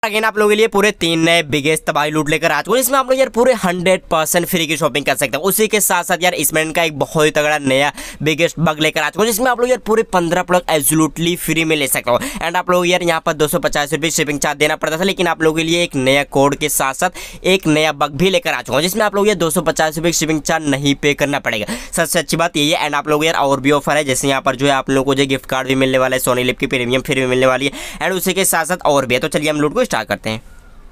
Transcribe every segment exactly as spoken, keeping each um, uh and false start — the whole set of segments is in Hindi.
अगेन आप लोगों के लिए पूरे तीन नए बिगेस्ट तबाही लूट लेकर आ चुके हैं, इसमें आप लोग यार पूरे हंड्रेड परसेंट फ्री की शॉपिंग कर सकते हैं। उसी के साथ साथ यार इसमें का एक बहुत ही तगड़ा नया बिगेस्ट बग लेकर आ चुका है, जिसमें आप लोग यार पूरे पंद्रह प्रोडक्ट एब्सोल्युटली फ्री में ले सकते हो। एंड आप लोग यार यहाँ पर दो सौ पचास रुपये शिपिंग चार्ज देना पड़ता था, लेकिन आप लोगों के लिए एक नया कोड के साथ साथ एक नया बग भी लेकर आ चुका हूँ, जिसमें आप लोग यार दो सौ पचास रुपये शिपिंग चार्ज नहीं पे करना पड़ेगा। सबसे अच्छी बात यही है। एंड आप लोग यार और भी ऑफर है, जैसे यहाँ पर जो है आप लोगों को जो गिफ्ट कार्ड भी मिलने वाला है, सोनी लिव की प्रीमियम फ्री में मिलने वाली है। एंड उसी के साथ साथ और भी है। तो चलिए हम लूट को स्टार्ट करते हैं।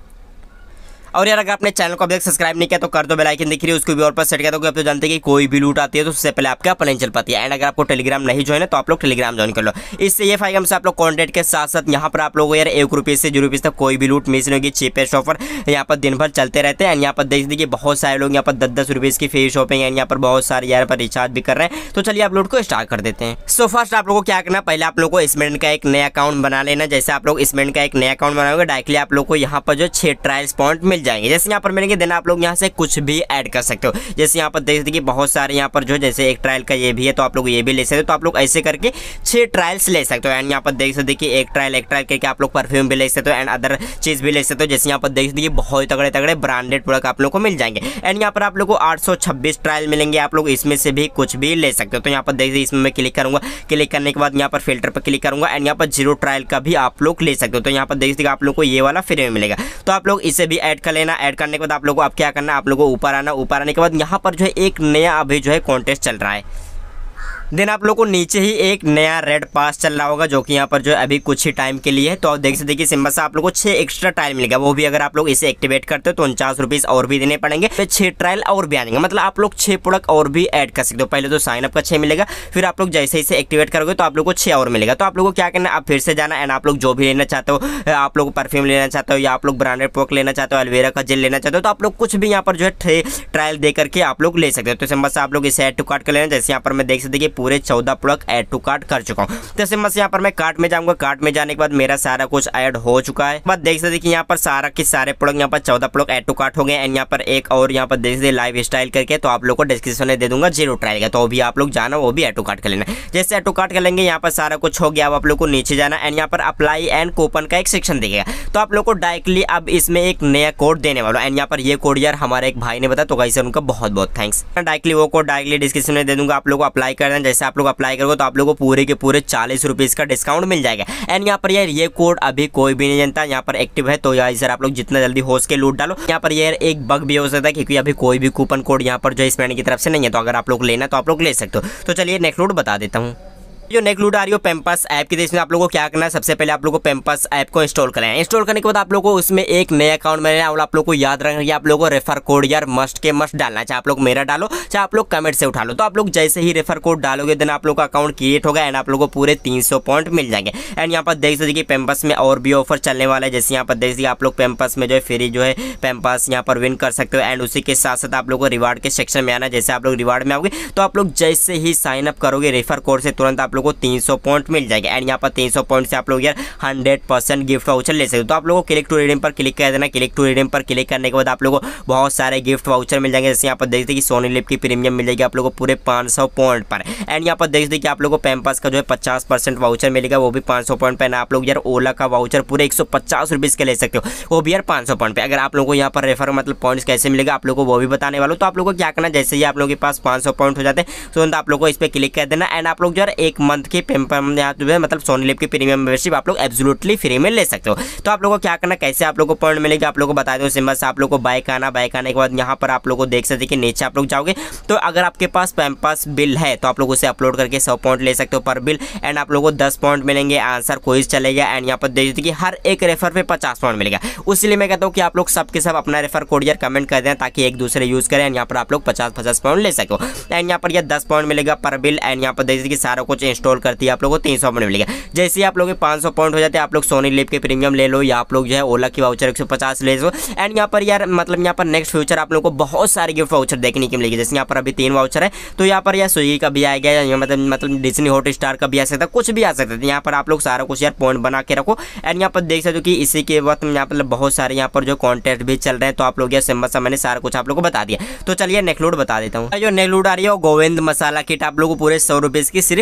और यार अगर आपने चैनल को अभी तक सब्सक्राइब नहीं किया तो कर दो, बेल आइकन दिख रही है उसको भी और पर सेट कर दो। आप तो जानते हैं कि कोई भी लूट आती है तो उससे पहले आपका पता नहीं चल पाती है। एंड अगर आपको टेलीग्राम नहीं ज्वाइन है तो आप लोग टेलीग्राम ज्वाइन कर लो। इससे ये फायदा हमसे आप लोग कॉन्टेंट के साथ साथ यहाँ पर आप लोग यार एक रुपये से जीरो रुपीज़ तक कोई भी लूट मिस नहीं होगी। चीपेस्ट ऑफर यहाँ पर दिन भर चलते रहते हैं। एंड यहाँ पर देख दीजिए बहुत सारे लोग यहाँ पर दस दस रुपीज़ की फ्री शॉपिंग है, यहाँ पर बहुत सारे यहाँ पर रिचार्ज भी कर रहे हैं। तो चलिए आप लूट को स्टार्ट कर देते हैं। सो फर्स्ट आप लोगों को क्या करना, पहले आप लोग को इसमें का एक नया अकाउंट बना लेना। जैसे आप लोग इसमें का एक नया अकाउंट बनाओगे डायरेक्टली आप लोग को यहाँ पर जो छह ट्रायल्स पॉइंट मिल जाएंगे। जैसे यहाँ पर देन आप लोग यहाँ से कुछ भी ऐड कर सकते हो। जैसे यहाँ पर देख सकते हैं बहुत सारे यहाँ पर जो जैसे एक ट्रायल का ये भी है तो आप लोग ये भी ले सकते हो। तो आप लोग ऐसे करके छह ट्रायल्स ले सकते हो। एंड यहाँ पर देख सकते कि एक ट्रायल एक ट्रायल करके आप लोग परफ्यूम भी ले सकते हो एंड अदर चीज भी ले सकते हो। जैसे यहाँ पर देख सकते बहुत तगड़े तगड़े ब्रांडेड प्रोडक्ट आप लोग को मिल जाएंगे। एंड यहाँ पर आप लोग को आठ सौ छब्बीस ट्रायल मिलेंगे, आप लोग इसमें से भी कुछ भी ले सकते हो। तो यहाँ पर देख इसमें मैं क्लिक करूंगा, क्लिक करने के बाद यहाँ पर फिल्टर पर क्लिक करूंगा एंड यहाँ पर जीरो ट्रायल का भी आप लोग ले सकते हो। तो यहाँ पर देख आप लोग को ये वाला फ्री में मिलेगा। तो आप लोग इसे भी ऐड कर लेना। ऐड करने के बाद आप लोग को आप क्या करना, आप लोगों को ऊपर आना। ऊपर आने के बाद यहाँ पर जो है एक नया अभी जो है कॉन्टेस्ट चल रहा है। देन आप लोग को नीचे ही एक नया रेड पास चल रहा होगा जो कि यहाँ पर जो है अभी कुछ ही टाइम के लिए है। तो आप देख सकते देखिए सिंबल से आप लोग को छह एक्स्ट्रा ट्रायल मिलेगा। वो भी अगर आप लोग इसे एक्टिवेट करते हो तो उनचास रुपीज़ और भी देने पड़ेंगे। तो छह ट्रायल और भी आएंगे, मतलब आप लोग छह प्रोडक्ट और भी ऐड कर सकते हो। पहले तो साइन अप का छह मिलेगा, फिर आप लोग जैसे इसे एक्टिवेट करोगे तो आप लोग को छह और मिलेगा। तो आप लोग को क्या करना, आप फिर से जाना एंड आप लोग जो भी लेना चाहते हो, आप लोग परफ्यूम लेना चाहते हो या आप लोग ब्रांडेड प्रोडक्ट लेना चाहते हो, एलोवेरा का जेल लेना चाहते हो, तो आप लोग कुछ भी यहाँ पर जो है ट्रायल दे करके आप लोग ले सकते हो। तो सिंबल से आप लोग इसे ऐड टू कार्ट कर लेना। जैसे यहाँ पर मैं देख सकते कि पूरे चौदह प्रोडक्ट ऐड टू कार्ट कर चुका हूं। तो सिंपल से यहाँ पर मैं कार्ट में जाऊंगा। कार्ट में जाने के बाद मेरा सारा कुछ ऐड हो चुका है। बाद देख सकते कि यहाँ पर सारा के सारे प्रोडक्ट यहाँ पर चौदह प्रोडक्ट ऐड टू कार्ट हो गए। एंड यहाँ पर एक और यहाँ पर देख सकते लाइफ स्टाइल करके, तो आप लोग को डिस्क्रिप्शन में दे दूंगा जीरो ट्रायल का, तो भी आप लोग जाना, वो भी ऐड टू कार्ट कर लेना। जैसे ऐड टू कार्ट कर लेंगे यहाँ पर सारा कुछ हो गया। अब आप लोग को नीचे जाना एंड यहाँ पर अप्लाई एंड कूपन का एक सेक्शन दिखेगा। तो आप लोग को डायरेक्टली अब इसमें एक नया कोड देने वाला एंड यहाँ पर ये कोड यार हमारे एक भाई ने बताया, तो गाइस उनका बहुत बहुत थैंक्स। डायरेक्टली वो कोड डायरेक्टली डिस्क्रिप्शन में दे दूंगा। आप लोग को अप्लाई कर देना। जैसे आप लोग अप्लाई करोगे तो आप लोग को पूरे के पूरे चालीस रुपीज का डिस्काउंट मिल जाएगा। एंड यहाँ पर यार ये कोड अभी कोई भी नहीं जानता, यहाँ पर एक्टिव है। तो यार सर आप लोग जितना जल्दी हो सके लूट डालो। यहाँ पर यार एक बग भी हो सकता है क्योंकि अभी कोई भी कूपन कोड यहाँ पर जो स्पेंड की तरफ से नहीं है। तो अगर आप लोग लेना तो आप लोग ले सकते हो। तो चलिए नेक्स्ट लूट बता देता हूँ। जो नेक्स्ट लूट आ रही हो पैम्पर्स ऐप की, इसमें आप लोगों को क्या करना है, सबसे पहले आप लोगों को पैम्पर्स ऐप को इंस्टॉल करना है। इंस्टॉल करने के बाद आप लोगों को उसमें एक नया अकाउंट बनाना है और आप लोगों को याद रखना है आप लोगों को रेफर कोड यार मस्ट के मस्ट डालना है। चाहे आप लोग मेरा डालो चाहे आप लोग कमेंट से उठा लो। तो आप लोग जैसे ही रेफर कोड डालोगे देन आप लोग का अकाउंट क्रिएट होगा एंड आप लोगों को पूरे तीन सौ पॉइंट मिल जाएंगे। एंड यहाँ पर देख सकते पैम्पर्स में और भी ऑफर चलने वाला है। जैसे यहाँ पर देख सकते आप लोग पैम्पर्स में जो है फ्री जो है पैम्पर्स यहाँ पर विन कर सकते हो। एंड उसी के साथ साथ आप लोग को रिवार्ड के सेक्शन में आना। जैसे आप लोग रिवार्ड में आओगे तो आप लोग जैसे ही साइन अप करोगे रेफर कोड से तुरंत आप लोग को तीन सौ पॉइंट मिल जाएगा। एंड यहाँ पर तीन सौ पॉइंट से आप लोग यार हंड्रेड परसेंट गिफ्ट वाउचर ले सकते हो। तो आप लोगों को क्लिक टू रिडीम पर क्लिक कर देना। क्लिक टू रिडीम पर क्लिक करने के बाद आप लोगों को बहुत सारे गिफ्ट वाउचर मिल जाएंगे। जैसे यहाँ पर देखते हैं कि सोनी लिव की प्रीमियम मिल जाएगी आप लोगों को पूरे पाँच सौ पॉइंट पर। एंड यहाँ पर देखते हैं कि आप लोगों को पैम्पर्स का जो है पचास परसेंट वाउचर मिलेगा, वो भी पाँच सौ पॉइंट पर। आप लोग यार ओला का वाउचर पूरे एक सौ पचास रुपीज़ के ले सकते हो, वो भी यार पाँच सौ पॉइंट पे। अगर आप लोगों को यहाँ पर रेफर मतलब पॉइंट्स कैसे मिलेगा आप लोगों को वो भी बताने वालों। तो आप लोगों को क्या करना, जैसे ही आप लोगों के पास पाँच सौ पॉइंट हो जाते हैं तो आप लोग को इस पर क्लिक कर देना। एंड आप लोग जो है एक मंथ के पेम्पर मतलब सोनी लिव की प्रीमियम मेंबरशिप आप लोग एब्सोल्युटली फ्री में ले सकते हो। तो आप लोगों को क्या करना, कैसे आप लोगों को पॉइंट मिलेगा आप लोगों को बता दो। सिंबल से आप लोगों को बाइक आना, बाइक आने के बाद यहाँ पर आप लोगों को देख सकते कि नीचे आप लोग जाओगे तो अगर आपके पास पैम्पर्स बिल है तो आप लोग उसे अपलोड करके सौ पॉइंट ले सकते हो पर बिल। एंड आप लोगों को दस पॉइंट मिलेंगे, आंसर क्विज चलेगा। एंड यहाँ पर देख सकते कि हर एक रेफर पे पचास पॉइंट मिलेगा। उसलिए मैं कहता हूँ कि आप लोग सबके सब अपना रेफर कोड यार कमेंट कर दें ताकि एक दूसरे यूज करें। यहाँ पर आप लोग पचास पचास पॉइंट ले सको। एंड यहाँ पर यह दस पॉइंट मिलेगा पर बिल। एंड यहाँ पर देख सकते कि सारा कुछ इंस्टॉल करती है आप लोगों को तीन सौ पॉइंट मिलेगा। जैसे आप लोग पाँच सौ पॉइंट हो जाते हैं आप लोग सोनी लिव के प्रीमियम ले लो या आप लोग जो है ओला की वाउचर एक सौ पचास ले लो। एंड यहाँ पर यार मतलब यहाँ पर नेक्स्ट फ्यूचर आप लोगों को बहुत सारे गिफ्ट वाउचर देखने की मिलेगी। जैसे यहाँ पर अभी तीन वाउचर है तो यहाँ पर यार स्विगी का भी आएगा या मतलब मतलब डिज्नी हॉट स्टार का भी आ सकता है, कुछ भी आ सकता है। यहाँ पर आप लोग सारा कुछ यार पॉइंट बना के रखो। एंड यहाँ पर देख सकते हो कि इसी के वक्त यहाँ पर बहुत सारे यहाँ पर जो कॉन्टेस्ट भी चल रहे हैं। तो आप लोग यार सिंबल सा मैंने सारा कुछ आप लोग को बता दिया। तो चलिए नेक्स्ट लूट बता देता हूँ। जो नेक्स्ट लूट आ रही है गोविंद मसाला किट आप लोग को पूरे सौ रुपीज़ की सिर्फ पचास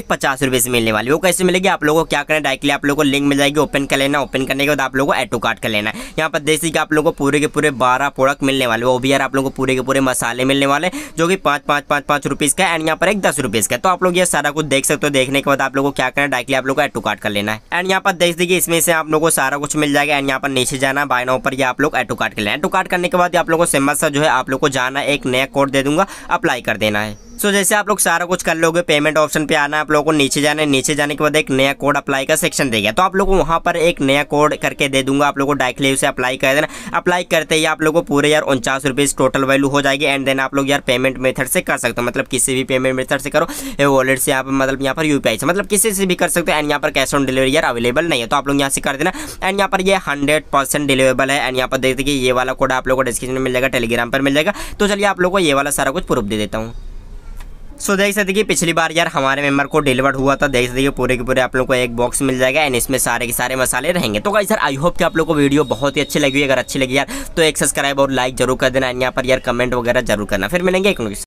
उनचास रुपये से मिलने वाली। वो कैसे मिलेगी, आप लोगों को क्या करना है, डायरेक्टली आप लोगों को लिंक मिल जाएगी, ओपन कर लेना। ओपन करने के बाद आप लोगों को ऐड टू कार्ट कर लेना है। यहाँ पर देख लीजिए आप लोगों को पूरे के पूरे बारह प्रोडक्ट मिलने वाले, वो भी यार आप लोगों को पूरे के पूरे मसाले मिलने वाले जो कि पाँच पाँच पाँच पाँच रुपीज़ का, एंड यहाँ पर एक दस रुपीज़ का। तो आप लोग ये सारा कुछ देख सकते हो। देखने के बाद आप लोगों को क्या करना है, डायरेक्टली आप लोगों को ऐड टू कार्ट कर लेना है। एंड यहाँ पर देख दीजिए इसमें से आप लोगों को सारा कुछ मिल जाएगा। एंड यहाँ पर नीचे जाना, बाय नाउ पर ये आप लोग ऐड टू कार्ट कर लेना। ऐड टू कार्ट करने के बाद आप लोगों को सिंपल सा जो है आप लोग को जाना, एक नया कोड दे दूंगा, अप्लाई कर देना है। सो so, जैसे आप लोग सारा कुछ कर लोगे, पेमेंट ऑप्शन पे आना है, आप लोगों को नीचे जाना है। नीचे जाने के बाद एक नया कोड अप्लाई का सेक्शन देगा, तो आप लोगों को वहाँ पर एक नया कोड करके दे दूंगा, आप लोगों को डायरेक्टली उसे अप्लाई कर देना। अप्लाई करते ही आप लोगों को पूरे यार उनचास रुपीज़ टोटल वैल्यू हो जाएगी। एंड देन आप लोग यार पेमेंट मेथड से कर सकते हो, मतलब किसी भी पेमेंट मेथड से करो, वॉलेट से, यहाँ पर मतलब यहाँ पर यूपीआई से, मतलब किसी से भी कर सकते हो। एंड यहाँ पर कैश ऑन डिलीवरी यार अवेलेबल नहीं है, तो आप लोग यहाँ से कर देना। एंड यहाँ पर ये हंड्रेड परसेंट डिलीवरेबल है। एंड यहाँ पर देख देखिए ये वाला कोड आप लोगों को डिस्क्रिप्शन में मिल जाएगा, टेलीग्राम पर मिल जाएगा। तो चलिए आप लोगों को ये वाला सारा कुछ प्रूफ दे देता हूँ। सो so, देख सकते कि पिछली बार यार हमारे मेंबर को डिलीवर्ड हुआ था, देख सकते पूरे के पूरे आप लोग को एक बॉक्स मिल जाएगा। एंड इसमें सारे के सारे मसाले रहेंगे। तो गाइस यार आई होप कि आप लोग को वीडियो बहुत ही अच्छी लगी। अगर अच्छी लगी यार तो एक सब्सक्राइब और लाइक जरूर कर देना। एंड यहाँ पर यार कमेंट वगैरह जरूर करना। फिर मिलेंगे एक